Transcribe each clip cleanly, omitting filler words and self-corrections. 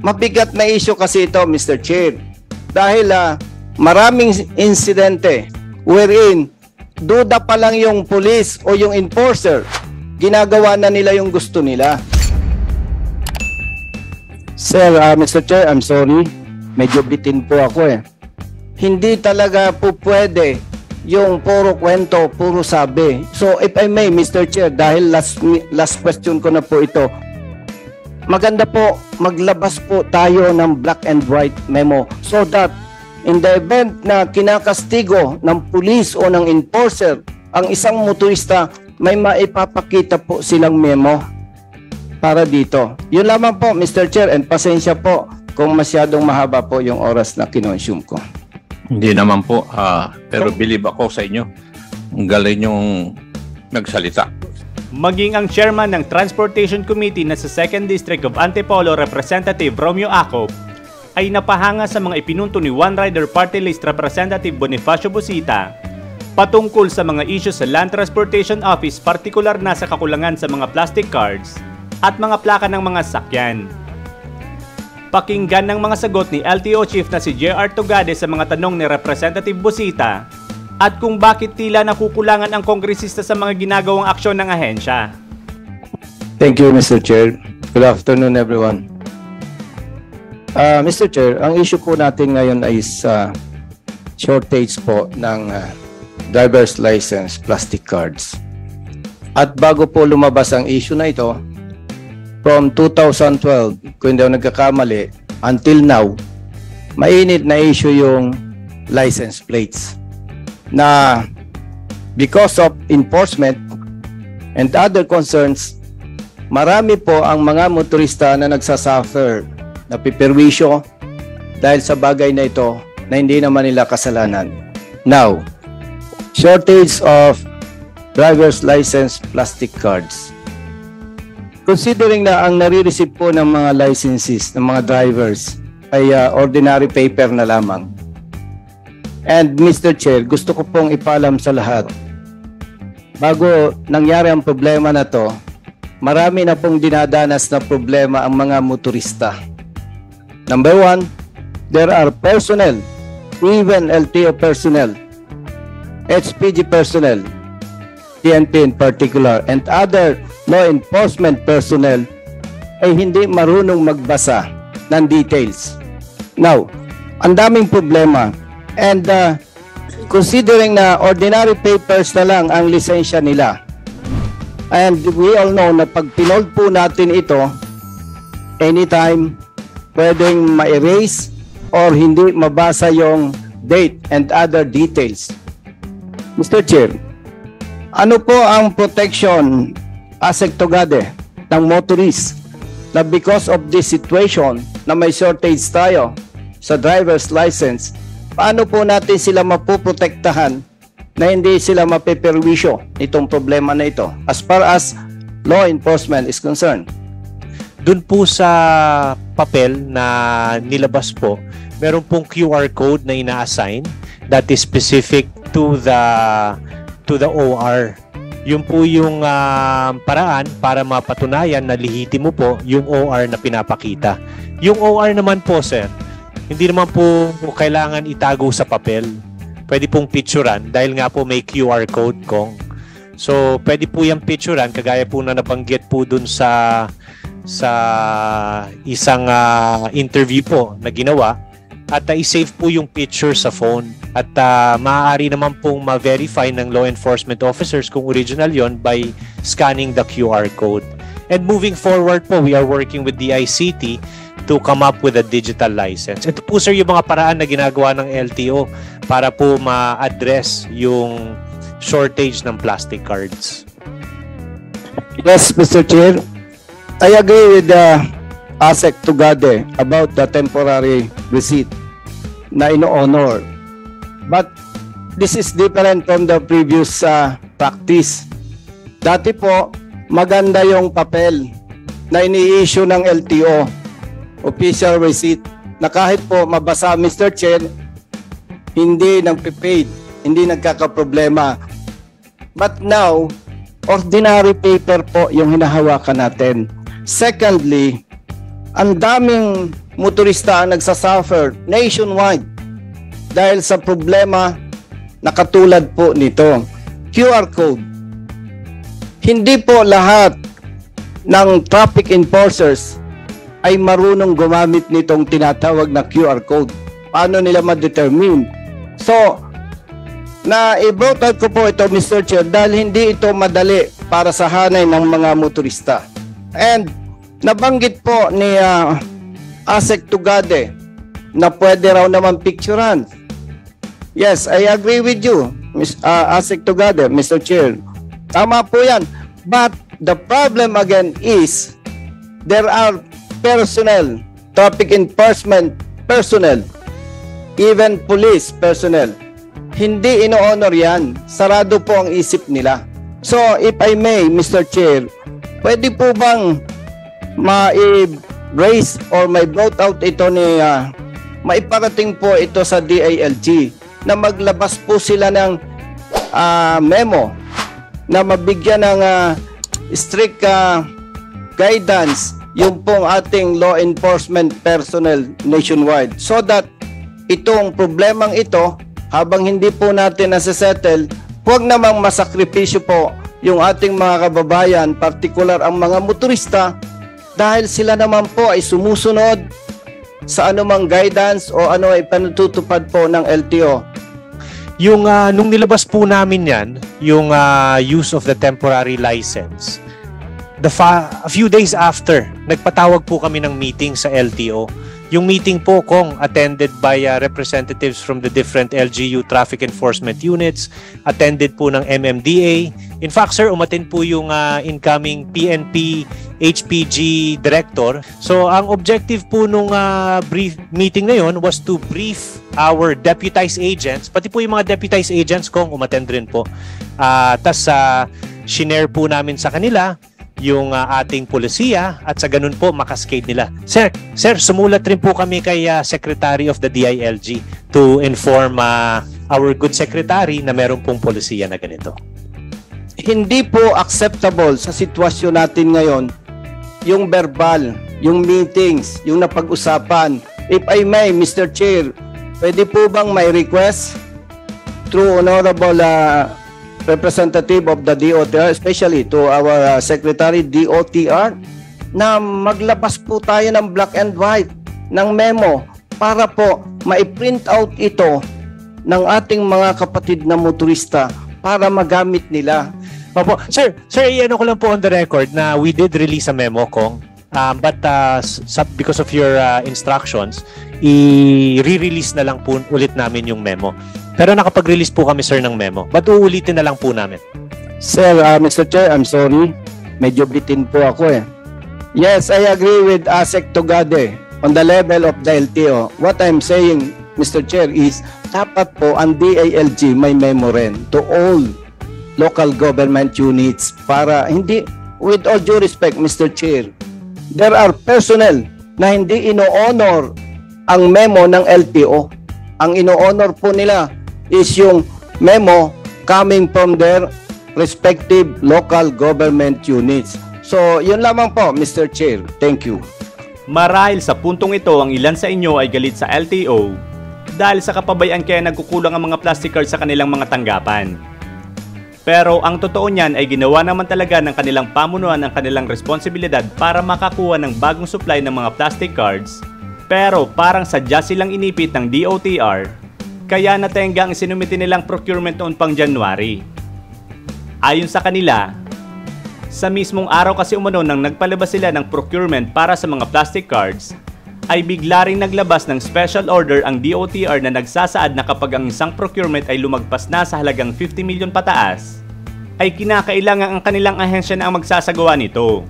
mabigat na issue kasi ito, Mr. Chair. Dahil maraming insidente wherein duda pa lang yung police o yung enforcer, ginagawa na nila yung gusto nila. Sir, Mr. Chair, I'm sorry. Medyo bitin po ako eh. Hindi talaga po pwede yung puro kwento, puro sabi. So if I may, Mr. Chair, dahil last question ko na po ito, maganda po maglabas po tayo ng black and white memo so that in the event na kinakastigo ng police o ng enforcer ang isang motorista, may maipapakita po silang memo para dito. Yun lamang po, Mr. Chair, and pasensya po kung masyadong mahaba po yung oras na kinonsume ko. Hindi naman po, pero believe ako sa inyo. Ang galing yung nagsalita. Maging ang chairman ng Transportation Committee na sa 2nd District of Antipolo, Representative Romeo Acob, ay napahanga sa mga ipinunto ni One Rider Party List Representative Bonifacio Busita patungkol sa mga issues sa Land Transportation Office, partikular na sa kakulangan sa mga plastic cards at mga plaka ng mga sakyan. Pakinggan ng mga sagot ni LTO Chief na si J.R. Togade sa mga tanong ni Representative Busita at kung bakit tila nakukulangan ang kongresista sa mga ginagawang aksyon ng ahensya. Thank you, Mr. Chair. Good afternoon, everyone. Mr. Chair, ang issue po natin ngayon ay shortage po ng driver's license plastic cards. At bago po lumabas ang issue na ito, from 2012, kung hindi ako nagkakamali, until now, mainit na issue yung license plates na because of enforcement and other concerns, marami po ang mga motorista na nagsasuffer, napiperwisyo dahil sa bagay na ito na hindi naman nila kasalanan. Now, shortage of driver's license plastic cards. Considering na ang nare-receive po ng mga licenses ng mga drivers ay ordinary paper na lamang. And Mr. Chair, gusto ko pong ipaalam sa lahat, bago nangyari ang problema na to, marami na pong dinadanas na problema ang mga motorista. Number one, there are personnel, even LTO personnel, HPG personnel, PNP in particular, and other law enforcement personnel ay hindi marunong magbasa ng details. Now, ang daming problema. And considering na ordinary papers na lang ang lisensya nila, and we all know na pag pinold po natin ito, anytime pwedeng ma-erase or hindi mabasa yung date and other details. Mr. Chair, ano po ang protection Asek Togade ng motorist na because of this situation na may shortage tayo sa driver's license, paano po natin sila mapoprotektahan na hindi sila mapeperwisyo nitong problema na ito as far as law enforcement is concerned? Doon po sa papel na nilabas po, meron pong QR code na ina-assign that is specific to the OR. Yun po yung paraan para mapatunayan na lihitimo po yung OR na pinapakita. Yung OR naman po, sir, hindi naman po kailangan itago sa papel. Pwede pong picturean dahil nga po may QR code kong. So, pwede po yung picturean kagaya po na nabanggit po dun sa isang interview po na ginawa at i-save po yung picture sa phone at maaari naman pong ma-verify ng law enforcement officers kung original yon by scanning the QR code. And moving forward po, we are working with the ICT to come up with a digital license. Ito po sir yung mga paraan na ginagawa ng LTO para po ma-address yung shortage ng plastic cards. Yes, Mr. Chair. I agree with Asek Togade about the temporary receipt na ino-honor. But this is different from the previous practice. Dati po, maganda yung papel na ini-issue ng LTO, official receipt, na kahit po mabasa, Mr. Chair, hindi nagpipaid, hindi nagkakaproblema. But now, ordinary paper po yung hinahawakan natin. Secondly, ang daming motorista ang nagsasuffer nationwide dahil sa problema na katulad po nito. QR code. Hindi po lahat ng traffic enforcers ay marunong gumamit nitong tinatawag na QR code. Paano nila ma-determine? So, na-brought out ko po ito, Mr. Chair, dahil hindi ito madali para sa hanay ng mga motorista. And nabanggit po ni Asek Tugade na pwede raw naman picturean. Yes, I agree with you, Asek Tugade, Mr. Chair. Tama po yan. But the problem again is there are personnel, traffic enforcement personnel, even police personnel. Hindi ino-honor yan. Sarado po ang isip nila. So, if I may, Mr. Chair, pwede po bang ma-raise or ma-brought out ito ni maiparating po ito sa DILG na maglabas po sila ng memo na mabigyan ng strict guidance yung pong ating law enforcement personnel nationwide so that itong problemang ito habang hindi po natin nasa-settle, huwag namang masakripisyo po yung ating mga kababayan, particular ang mga motorista dahil sila naman po ay sumusunod sa anumang guidance o ano ay panututupad po ng LTO. Yung nung nilabas po namin yan, yung use of the temporary license, a few days after, nagpatawag po kami ng meeting sa LTO. Yung meeting po kung attended by representatives from the different LGU traffic enforcement units, attended po ng MMDA. In fact, sir, umattend po yung incoming PNP HPG director. So, ang objective po nung brief meeting na yun was to brief our deputized agents, pati po yung mga deputized agents kung umattend rin po. Tas shinare po namin sa kanila yung ating polisiya at sa ganun po makaskade nila. Sir, sumulat rin po kami kay Secretary of the DILG to inform our good secretary na meron pong polisiya na ganito. Hindi po acceptable sa sitwasyon natin ngayon yung verbal, yung meetings, yung napag-usapan. If I may, Mr. Chair, pwede po bang may request through Honorable representative of the DOTR, especially to our Secretary DOTR, na maglabas po tayo ng black and white, ng memo, para po ma-print out ito ng ating mga kapatid na motorista para magamit nila. Opo. Sir, ano ko lang po on the record na we did release a memo, Kong. But because of your instructions, i-re-release na lang po ulit namin yung memo. Pero nakapag-release po kami, sir, ng memo. But uulitin na lang po namin. Sir, Mr. Chair, I'm sorry. Medyo bitin po ako eh. Yes, I agree with Asek Tugade on the level of the LTO. What I'm saying, Mr. Chair, is dapat po ang DILG may memo rin to all local government units para hindi, with all due respect, Mr. Chair, there are personnel na hindi ino-honor ang memo ng LTO. Ang ino-honor po nila is yung memo coming from their respective local government units. So, yun lamang po, Mr. Chair. Thank you. Marahil sa puntong ito, ang ilan sa inyo ay galit sa LTO dahil sa kapabayaan kaya nagkukulang ang mga plastic cards sa kanilang mga tanggapan. Pero ang totoo niyan ay ginawa naman talaga ng kanilang pamunuan ang kanilang responsibilidad para makakuha ng bagong supply ng mga plastic cards. Pero parang sadya silang inipit ng DOTR, kaya natenga ang sinumiti nilang procurement noon pang January. Ayon sa kanila, sa mismong araw kasi umano nang nagpalabas sila ng procurement para sa mga plastic cards, ay bigla ring naglabas ng special order ang DOTR na nagsasaad na kapag ang isang procurement ay lumagpas na sa halagang 50 million pataas, ay kinakailangan ang kanilang ahensya na ang magsasagawa nito.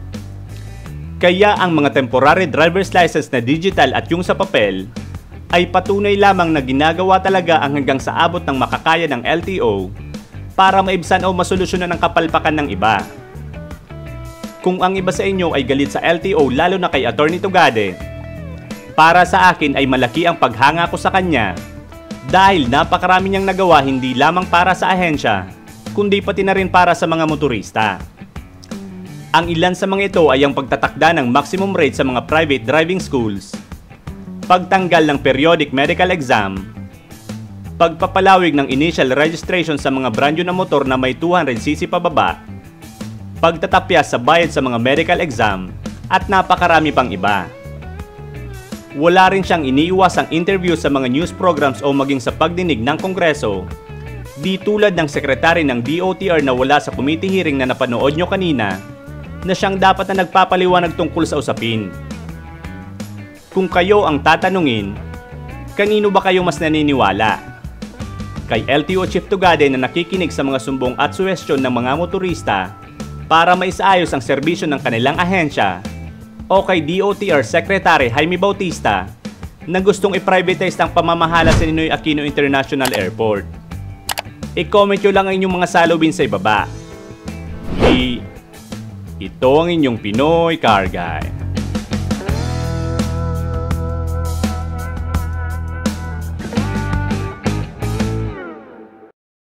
Kaya ang mga temporary driver's license na digital at yung sa papel ay patunay lamang na ginagawa talaga ang hanggang sa abot ng makakaya ng LTO para maibsan o masolusyonan ang kapalpakan ng iba. Kung ang iba sa inyo ay galit sa LTO lalo na kay Atty. Tugade, para sa akin ay malaki ang paghanga ko sa kanya dahil napakarami niyang nagawa hindi lamang para sa ahensya kundi pati na rin para sa mga motorista. Ang ilan sa mga ito ay ang pagtatakda ng maximum rate sa mga private driving schools, pagtanggal ng periodic medical exam, pagpapalawig ng initial registration sa mga brand new na motor na may 200cc pababa, pagtatapyas sa bayad sa mga medical exam, at napakarami pang iba. Wala rin siyang iniiwasang interview sa mga news programs o maging sa pagdinig ng Kongreso, di tulad ng sekretary ng DOTR na wala sa committee hearing na napanood nyo kanina, na siyang dapat na nagpapaliwanag tungkol sa usapin. Kung kayo ang tatanungin, kanino ba kayo mas naniniwala? Kay LTO Chief Tugade na nakikinig sa mga sumbong at suwestyon ng mga motorista para maisaayos ang serbisyo ng kanilang ahensya, o kay DOTR Secretary Jaime Bautista na gustong i-privatize ang pamamahala sa Ninoy Aquino International Airport? I-comment nyo lang ang inyong mga salubin sa ibaba. Ito ang inyong Pinoy Car Guy.